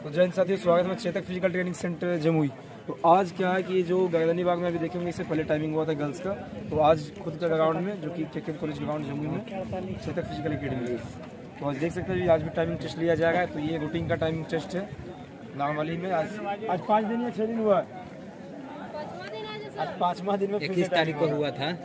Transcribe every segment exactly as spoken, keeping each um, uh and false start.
तो जय हिंद साथियों, स्वागत है Chetak physical training centre Jamui. तो आज क्या है कि जो गर्दनी बाग में अभी देखेंगे, इससे पहले टाइमिंग हुआ था गर्ल्स का, तो आज खुद का ग्राउंड में जो कि टेक्निकल कॉलेज ग्राउंड जमुई में चेतक फिजिकल अकेडमी है। तो आज देख सकते हैं आज भी टाइमिंग टेस्ट लिया जाएगा। तो ये रूटीन का टाइमिंग टेस्ट है नामवाली में। आज आज पाँच दिन या छः दिन हुआ है, आज पाँचवा दिन में इक्कीस तारीख को हुआ था।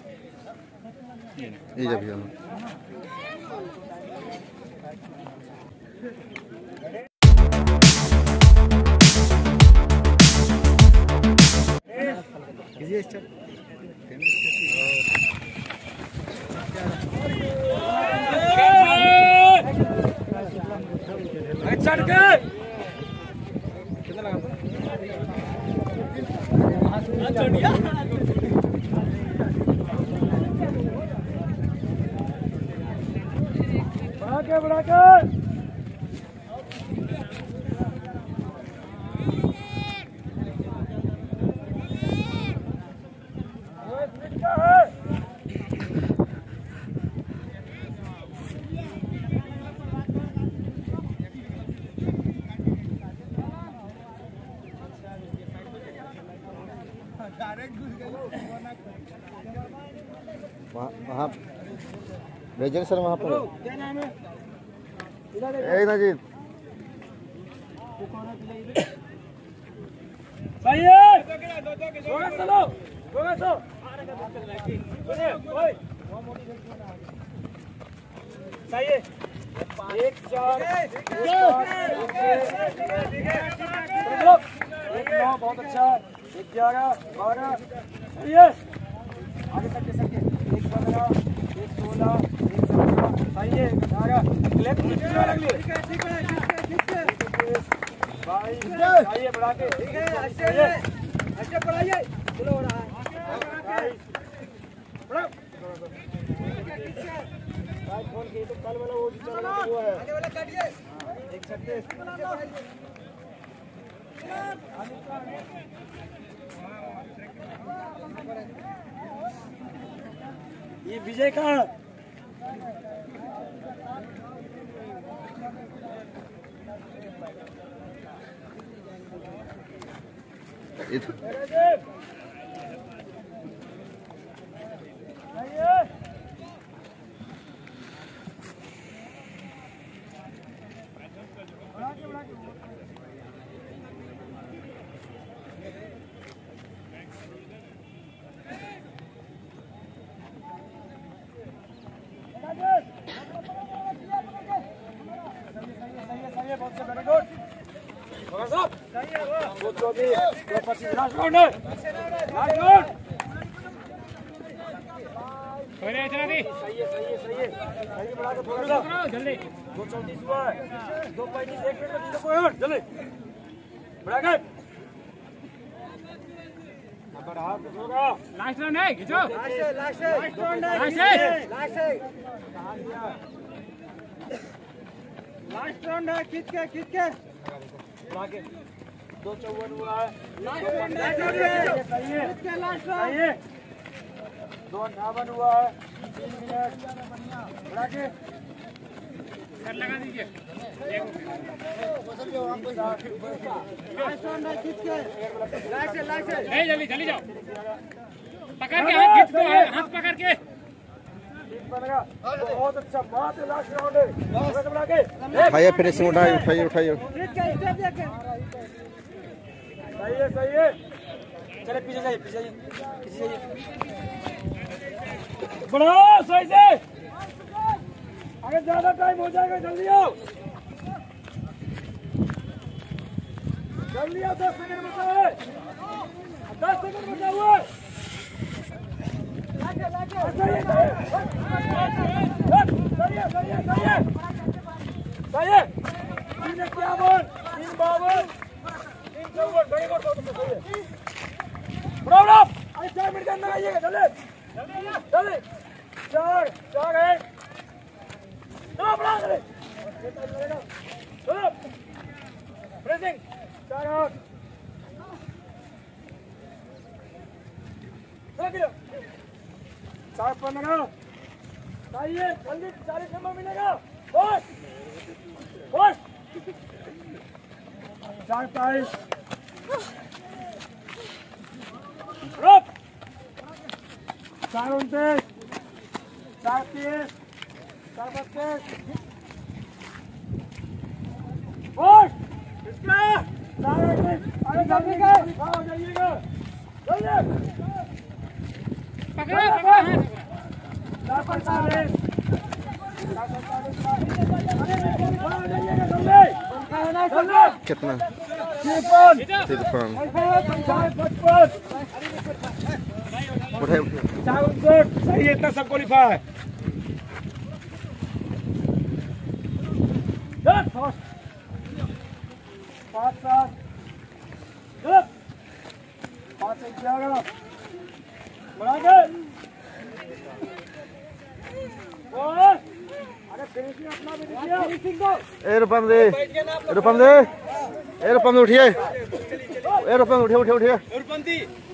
चढ़ के कितना लगा बढ़ा के बढ़ा के वहाँ भेजेंगे सर, वहाँ पर क्या नाम है? ए ना जी सही है, चलो चलो चलो सही है। एक चार एक नौ, बहुत अच्छा। एक ग्यारह बारह, सही है। आगे सके सके एक पंद्रह, एक सोलह, एक सत्रह, सही है। अठारह लेफ्ट बाईस, सही है। बढ़ा के ठीक है, अच्छे बढ़ाइए। चलो हो रहा है खोल के। तो कल वाला वो चला हुआ है, आगे वाला काटिए। देख सकते हैं ये विजय का जल्दी दो चौतीस हुआ है, दो पैंतीस, एक मिनट में जल्दी बढ़ा कर लास्ट राउंड है। खींचो लास्ट राउंड है, लास्ट राउंड है। खींच के खींच के बढ़ा के दो चौवन हुआ है, सही है। सही है, दो अंठावन हुआ है, तीन मिनट बढ़ा के कर लगा दीजिए। जल्दी जल्दी जाओ, पकड़ के हाथ खींच दो, हाथ पकड़ के। बहुत अच्छा, बहुत लास्ट राउंड है। बढ़ा के उठाइए, फिनिशिंग उठाइए उठाइए उठाइए। सही है, सही है। चले पीछे जाइए, पीछे जाइए, पीछे जाइए। बढ़ाओ सही से, अगर ज्यादा टाइम हो जाएगा जल्दी आओ, जल्दी आओ। दस सेकंड बचा है, दस सेकंड बचा हुआ है। सही है, सही है, सही है, सही है। तीन इक्यावन, तीन बावन, तीन चौवन, सही है। बढ़ाओ, अरे चार मिनट के अंदर आइएगा, जल्दी जल्दी। चार चार है, चलो बढ़ा दे, चलो प्रेसिंग। चार आठ, चार पंद्रह, सही है। जल्दी चालीस नंबर मिलेगा। चार बाईस रुक चार उनतीस चार तीस चार बत्तीस इसका चार अड़तीस अरे जल्दी कर हो जाइएगा जल्दी पकड़ो पकड़ो चार पैंतालीस चार पैंतालीस कितना तिरपन तिरपन चार पचपन उठाए उठाए चार उनसठ सही है, इतना सब क्वालिफाई पाँच सात पाँच एक ग्यारह बढ़ा के अरे फिनिशिंग अपना भी दीजिए फिनिशिंग दो ए रुपम दे ए रुपम दे ए रुपम दे उठिए ए रुपम उठिए उठिए उठिए रुपम दी